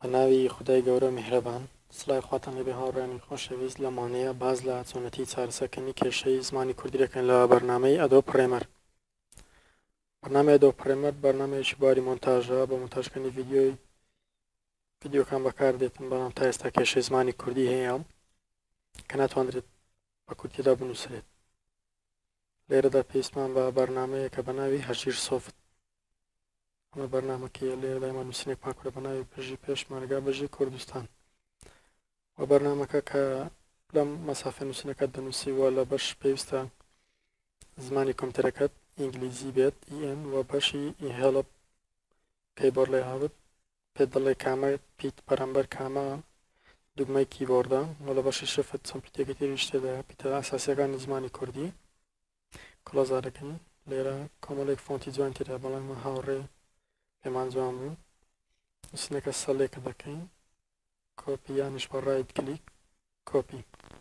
بەناوی خودای گەورە میهرەبان سڵای خواتان لەبێ هاوڕێانی خۆشەویست لەمانەیە باز لە چۆنەتی چارەسەرکردنی کێشەی زمانی کوردی دەکەین لە بەرنامەی ئەدۆب پڕێمەر. بەرنامەی ئەدۆب پڕێمەر بەرنامەیەکی بواری مۆنتاژە بۆ مۆنتاژکردنی ڤیدیۆکان بەکاردێتن، بەڵام تا ئێستا کێشەی زمانی کوردی هەیە کە ناتوانرێت بە کورتیدا بنووسرێت. لێرەدا پێویستمان بە بەرنامەیە کە بەناوی هەژیر سۆفت. ئەمە بەرنامەکەیە لێرەدا ئێمە نووسینێک پاکورە بەناوی پژی پێشمەرگا بەژی کوردستان. و بەرنامەکە کە لەم مەسافە نووسینەکەت دەنووسیوە لە بەش پێویستە زمانی کۆمپیوتەرەکەت ئینگلیزی بێت ئین و بەشی هێڵپ کیبۆرد لێ هاوت پێت دەڵێ کامە پیت بەرامبەر کامە دوگمەی کیبۆردە و لە بەشی شفت چەند پیتێکی تریش تێدا پیتە ئاساسیەکانی زمانی کوردی کڵۆزا دەکەین. لێرە کۆمەڵێک فۆنتی جوان تێدا، بەڵام هاوڕێ پێمان جوان بوو. نووسینەکە سەڵێکە دەکەین، کۆپی یانش بە ڕایت کلیک کۆپی.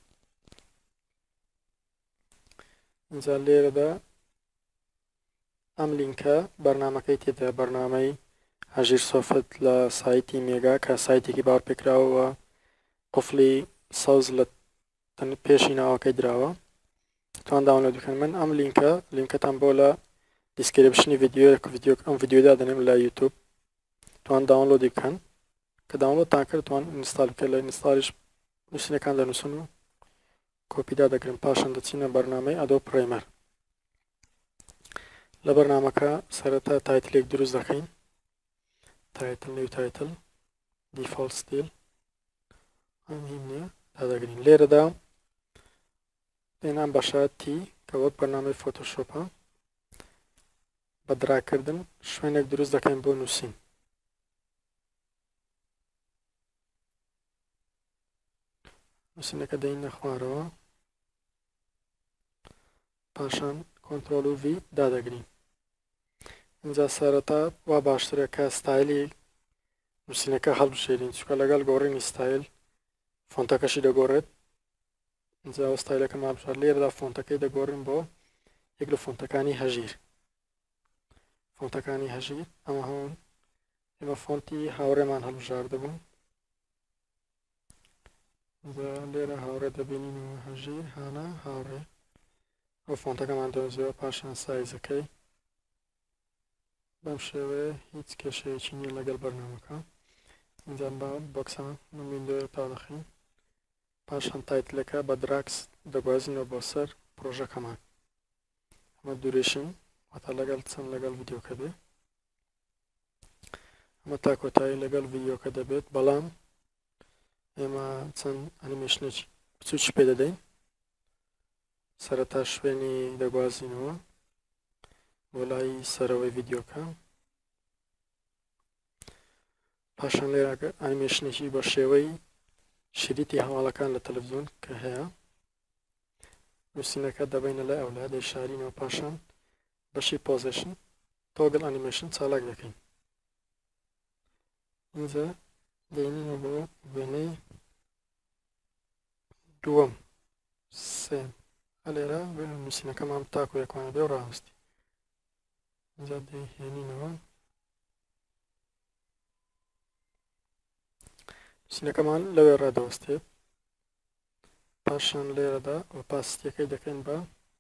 اینجا لێرەدا ئەم لینکە بەرنامەکەی تێدا، بەرنامەی هەژیر سۆفت لە سایتی مێگا کە سایتێکی باوەڕ پێکراوە قوفڵی سەوز لە پێشی ناوەکەی دراوە، توان داونلۆد بکەن. من ئەم لینکەتان بۆ لە دیسکریپشنی ئەم ڤیدیۆدا دەنێم لە یوتیوب، توان داونلۆدی بکەن. کە داونلۆدتان کرد توان ئینستال بکەن، لە ئینستالیش نووسینەکان دەنووسن و کۆپیدا دەگرن، پاشان دەچینە بەرنامەی ئەدۆب پڕێمەر. لە بەرنامەکە سەرەتا تایتلێک دروست دەکەین، تایتل نیو تایتل دیفۆڵت ستیل هەمین نییە دادەگرین. لێرەدا دێنان بەشاتی کە وەک بەرنامەی فۆتۆشۆپە بە دراکردن شوێنێک دروست دەکەین بۆ نووسین. نووسینەکە دەینە خوارەوە، پاشان کۆنترۆل و ڤی دادەگرین. اینجا سەرەتا وا باشترە کە ستایلی نووسینەکە هەڵبژێرین، چونکە لەگەڵ گۆڕینی ستایل فۆنتەکەشی دەگۆڕێت. اینجا ستایلەکە مابژار لێرەدا فۆنتەکەی دەگۆڕین بۆ یەک لە فۆنتەکانی هەژیر. فۆنتەکانی هەژیر ئەمە هەون ئێمە فۆنتی هاوڕێمان هەڵبژاردەبوون. لێرە هاوڕێ دەبینینەوە هەژیر هانە هاوڕێ، ئەو فۆنتەکەمان دۆزیەوە، پاشان سایزەکەی بەم شێوەیە هیچ کێشەیەکی نییە لەگەڵ بەرنامەکە. اینجا بە بۆکسان ویندۆیە تا دەخین، پاشان تایتلەکە بە دراکس دەگوازینەوە بۆ سەر پرۆژەکەمان. ئەمە دوورێشین واتە لەگەڵ چەند لەگەڵ ڤیدیۆکە بێ، ئەمە تا کۆتایی لەگەڵ ڤیدیۆکە دەبێت، بەڵام ئێمە چەند ئەنیمێشنێکی بچووکی پێ دەدەین. سەرەتا شوێنی دەگوازینەوە بۆ لای سەرەوەی ڤیدیۆکە، پاشان لێرە ئەنیمێشنێکی بە شێوەی شریتی هەواڵەکان لە تەلەڤیزۆن کە هەیە نووسینەکە دەبینە لای ئەولا دەیشارینەوە، پاشان بەشی پۆزیشن تۆگڵ ئەنیمێشن چالاک دەکەین. اینجا دێنینەوە بۆ وێنەی دووەم سێم، لێرە نووسینەکەمان تاکو یەکوانە بێ و ڕاوەستی. اینجا دەیهێنینەوە نووسینەکەمان لەوێ ڕادەوەستێت، پاشان لێرەدا ئۆپاسیتیەکەی دەکەین بە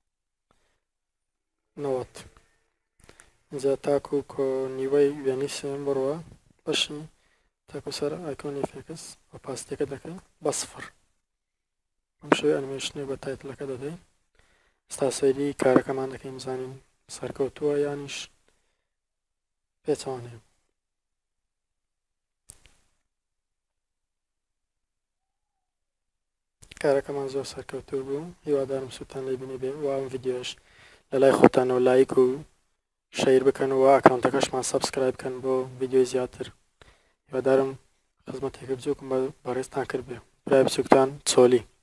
90. اینجا تاکو نیوەی وێنەی سێم بڕوە بەشی تاکو سەر ئایکۆنی فێکس ئۆپاسیتیەکە دەکەین بە 0. ئەم شێوەیە ئەنیمێشنێک بە تایتلەکە دەدەین. ئێستا سەیری کارەکەمان دەکەین بزانین سەرکەوتووە یانیش پێچەوانەیە. کارەکەمان زۆر سەرکەوتوو بوو، هیوادارم سوودتان لێ بینی بێ و ئەم ڤیدیۆش لە لای خۆتانەوە لایک و شەیر بکەنەوە، ئەکاونتەکەشمان سەبسکرایب بکەن بۆ ڤیدیۆی زیاتر. هیوادارم خزمەتێکە بجووکم بەڕێزتان کرد بێ. برای بچووکتان چۆلی.